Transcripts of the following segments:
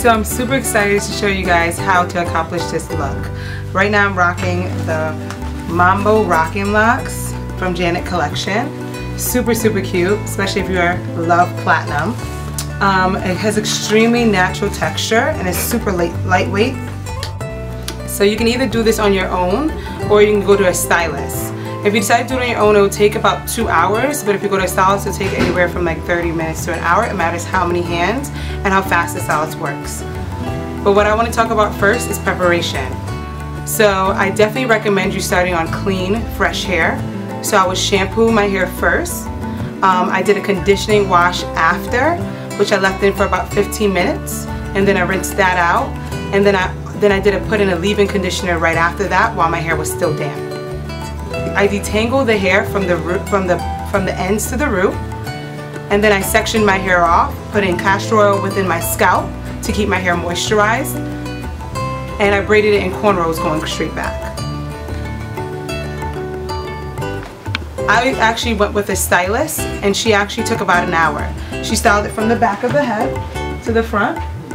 So I'm super excited to show you guys how to accomplish this look. Right now I'm rocking the Mambo Rockin Locs from Janet Collection. Super cute, especially if you love platinum. It has extremely natural texture and it's super lightweight. So you can either do this on your own or you can go to a stylist. If you decide to do it on your own, it will take about 2 hours, but if you go to a stylist, it'll take anywhere from like 30 minutes to an hour. It matters how many hands and how fast the stylist works. But what I want to talk about first is preparation. So I definitely recommend you starting on clean, fresh hair. So I would shampoo my hair first. I did a conditioning wash after, which I left in for about 15 minutes, and then I rinsed that out, and then I put in a leave-in conditioner right after that while my hair was still damp. I detangle the hair from the root, from the ends to the root, and then I sectioned my hair off, put in castor oil within my scalp to keep my hair moisturized, and I braided it in cornrows going straight back. I actually went with a stylist, and she actually took about an hour. She styled it from the back of the head to the front.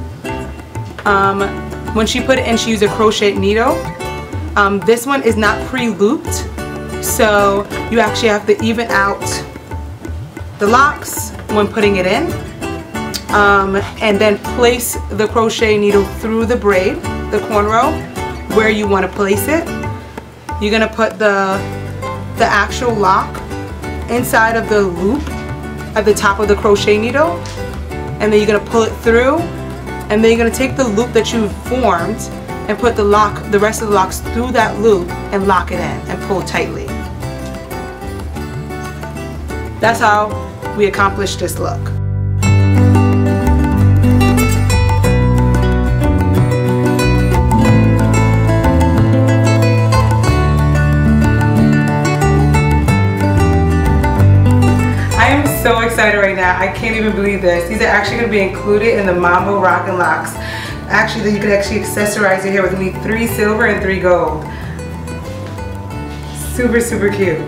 When she put it in, she used a crochet needle. This one is not pre-looped, so you actually have to even out the locks when putting it in, and then place the crochet needle through the braid, the cornrow, where you want to place it. You're going to put the actual lock inside of the loop at the top of the crochet needle, and then you're going to pull it through, and then you're going to take the loop that you've formed and put the rest of the locks through that loop and lock it in and pull tightly. That's how we accomplish this look. I am so excited right now. I can't even believe this. These are actually going to be included in the Mambo Rockin Locs. Actually, you can actually accessorize your hair with only 3 silver and 3 gold. Super cute.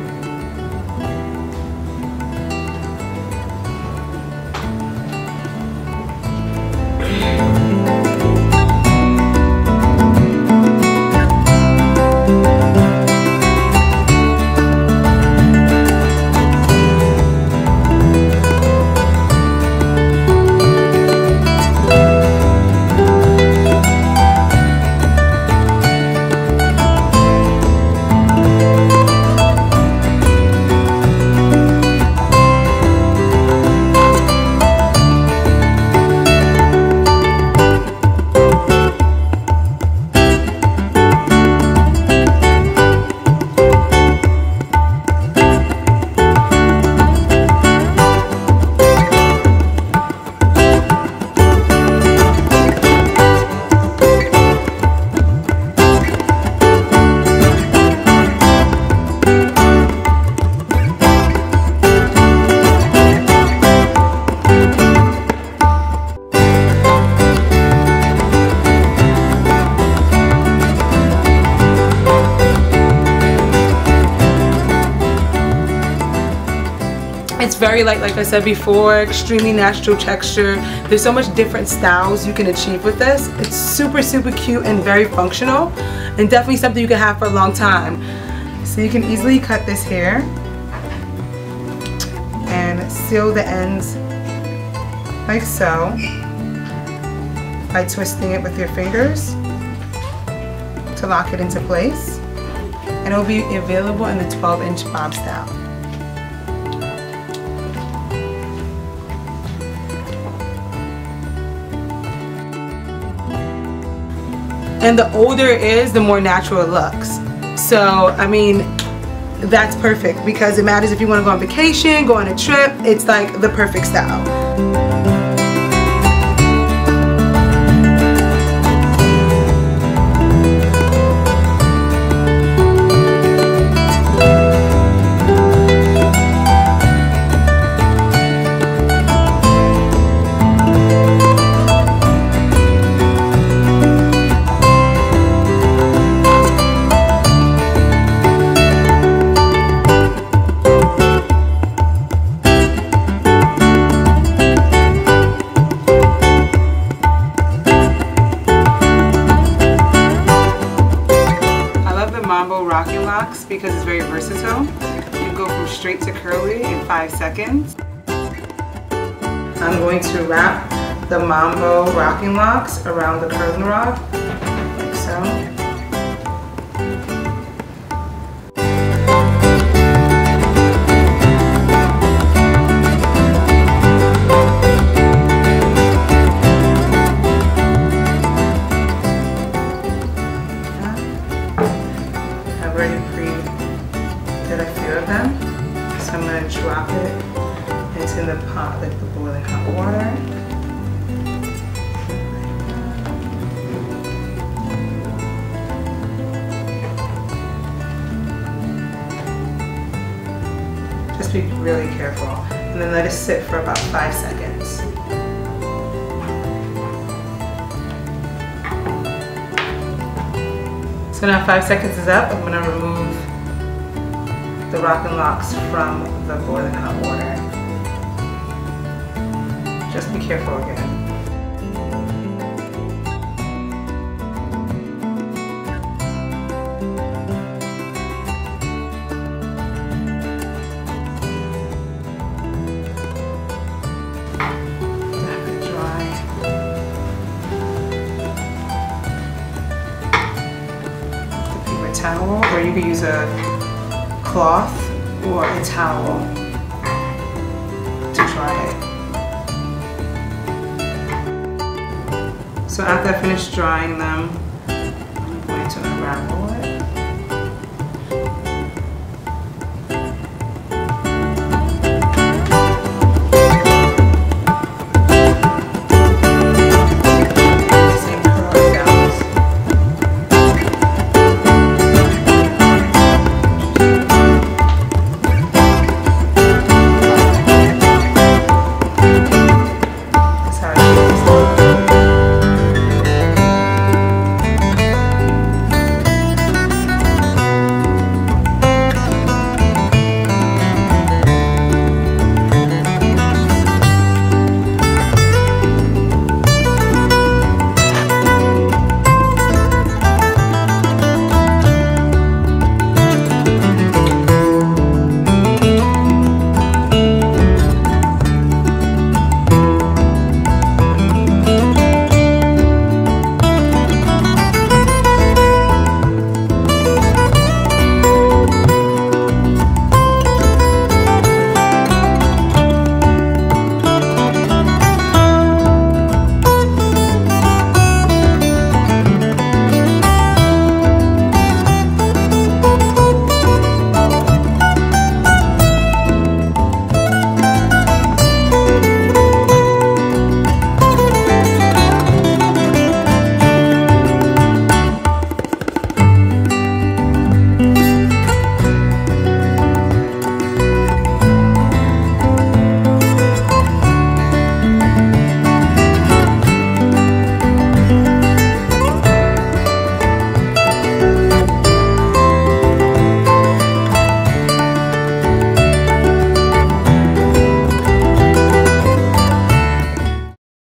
It's very light, like I said before, extremely natural texture. There's so much different styles you can achieve with this. It's super cute and very functional, and definitely something you can have for a long time. So you can easily cut this hair and seal the ends like so by twisting it with your fingers to lock it into place, and it will be available in the 12-inch bob style. And the older it is, the more natural it looks. So, I mean, that's perfect because it matters if you want to go on vacation, go on a trip. It's like the perfect style. straight to curly in 5 seconds. I'm going to wrap the Mambo Rockin Locs around the curling rod, like so. I've already pre-did a few of them, so I'm going to drop it into the pot, like the boiling hot water. Just be really careful, and then let it sit for about 5 seconds. So now 5 seconds is up. I'm going to remove the Rockin Locs from the boiling hot water. Just be careful again. Let it dry. The paper towel, or you could use a cloth or a towel to dry it. So after I finish drying them, I'm going to unravel it.